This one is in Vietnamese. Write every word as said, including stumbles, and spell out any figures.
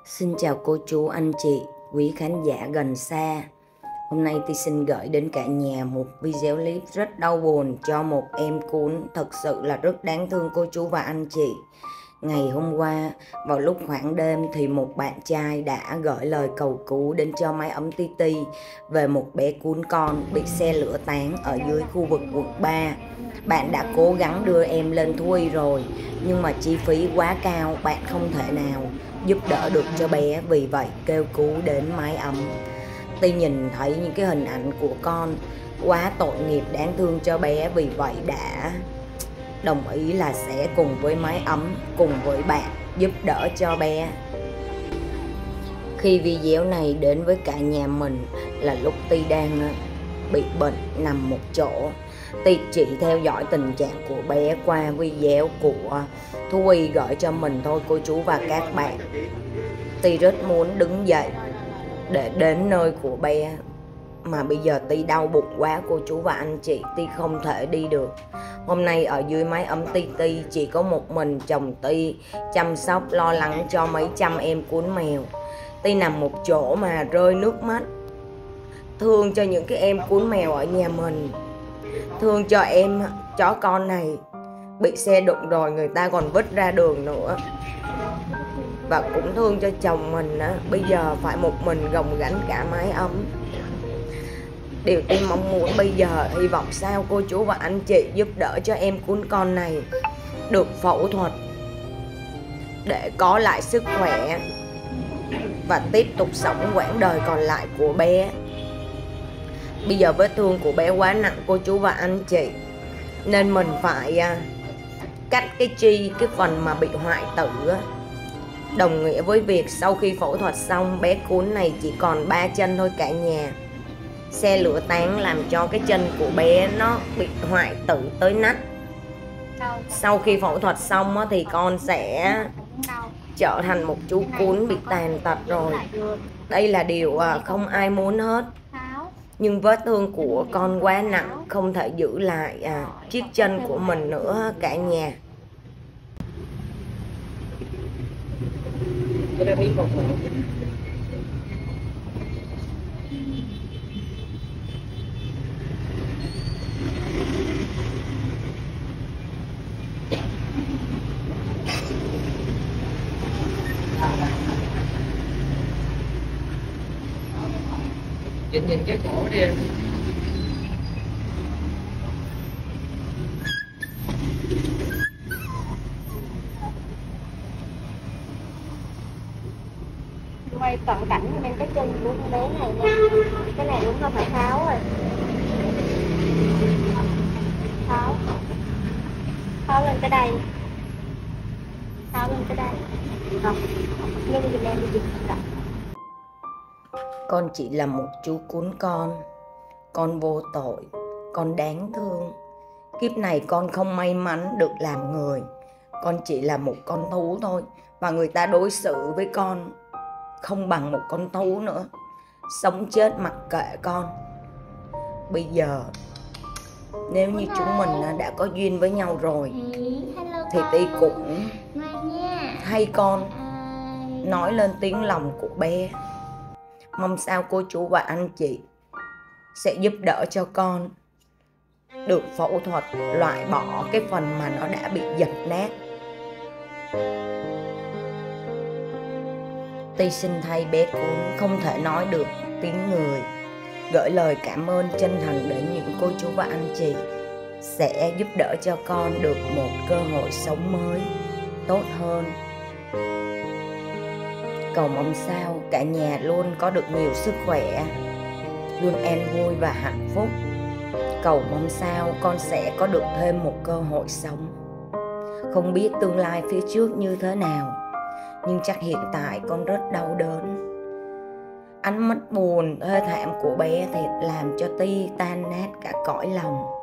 Xin chào cô chú, anh chị, quý khán giả gần xa. Hôm nay tôi xin gửi đến cả nhà một video clip rất đau buồn cho một em cún thật sự là rất đáng thương cô chú và anh chị. Ngày hôm qua, vào lúc khoảng đêm thì một bạn trai đã gửi lời cầu cứu đến cho Mái Ấm Ti Ti về một bé cún con bị xe lửa tán ở dưới khu vực quận ba. Bạn đã cố gắng đưa em lên Thui rồi, nhưng mà chi phí quá cao, bạn không thể nào giúp đỡ được cho bé, vì vậy kêu cứu đến Mái Ấm. Tôi nhìn thấy những cái hình ảnh của con quá tội nghiệp, đáng thương cho bé, vì vậy đã đồng ý là sẽ cùng với Mái Ấm, cùng với bạn giúp đỡ cho bé. Khi video này đến với cả nhà mình là lúc Ti đang bị bệnh nằm một chỗ. Ti chỉ theo dõi tình trạng của bé qua video của Thui gửi cho mình thôi cô chú và các bạn. Ti rất muốn đứng dậy để đến nơi của bé, mà bây giờ Ti đau bụng quá cô chú và anh chị, Ti không thể đi được. Hôm nay ở dưới Mái Ấm Ti Ti chỉ có một mình chồng Ti chăm sóc lo lắng cho mấy trăm em cún mèo. Ti nằm một chỗ mà rơi nước mắt, thương cho những cái em cún mèo ở nhà mình, thương cho em chó con này bị xe đụng rồi người ta còn vứt ra đường nữa, và cũng thương cho chồng mình á, bây giờ phải một mình gồng gánh cả mái ấm. Điều Ti mong muốn bây giờ, hy vọng sao cô chú và anh chị giúp đỡ cho em cún con này được phẫu thuật để có lại sức khỏe và tiếp tục sống quãng đời còn lại của bé. Bây giờ vết thương của bé quá nặng cô chú và anh chị, nên mình phải cắt cái chi, cái phần mà bị hoại tử, đồng nghĩa với việc sau khi phẫu thuật xong bé cún này chỉ còn ba chân thôi cả nhà. Xe lửa tán làm cho cái chân của bé nó bị hoại tử tới nách. Sau khi phẫu thuật xong thì con sẽ trở thành một chú cún bị tàn tật rồi. Đây là điều không ai muốn hết. Nhưng vết thương của con quá nặng, không thể giữ lại à, chiếc chân của mình nữa cả nhà. Nhìn nhìn cái cổ đi em. Quay cận cảnh bên cái chân của con bé này nha. Cái này đúng là phải tháo rồi. Tháo. Tháo lên cái đây. Tháo lên cái đây. Rồi. Nhưng mình đem đi chụp lại. Con chỉ là một chú cún con, con vô tội, con đáng thương. Kiếp này con không may mắn được làm người, con chỉ là một con thú thôi, và người ta đối xử với con không bằng một con thú nữa. Sống chết mặc kệ con. Bây giờ nếu như chúng mình đã có duyên với nhau rồi thì Ti cũng hay con nói lên tiếng lòng của bé. Mong sao cô chú và anh chị sẽ giúp đỡ cho con được phẫu thuật loại bỏ cái phần mà nó đã bị giật nát. Ti xin thay bé cún không thể nói được tiếng người, gửi lời cảm ơn chân thành đến những cô chú và anh chị sẽ giúp đỡ cho con được một cơ hội sống mới tốt hơn. Cầu mong sao cả nhà luôn có được nhiều sức khỏe, luôn an vui và hạnh phúc. Cầu mong sao con sẽ có được thêm một cơ hội sống. Không biết tương lai phía trước như thế nào, nhưng chắc hiện tại con rất đau đớn. Ánh mắt buồn thê thảm của bé thì làm cho Ti tan nát cả cõi lòng.